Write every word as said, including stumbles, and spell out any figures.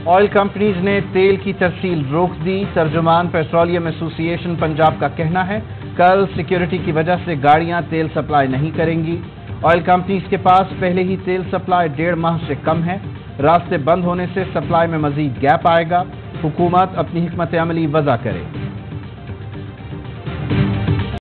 Oil companies ने तेल की तरसील रोक दी। तर्जुमान पेट्रोलियम एसोसिएशन पंजाब का कहना है कल सिक्योरिटी की वजह से गाड़ियां तेल सप्लाई नहीं करेंगी। ऑयल कंपनीज के पास पहले ही तेल सप्लाई डेढ़ माह से कम है। रास्ते बंद होने से सप्लाई में मजीद गैप आएगा। हुकूमत अपनी हिकमत अमली वज़ा करे।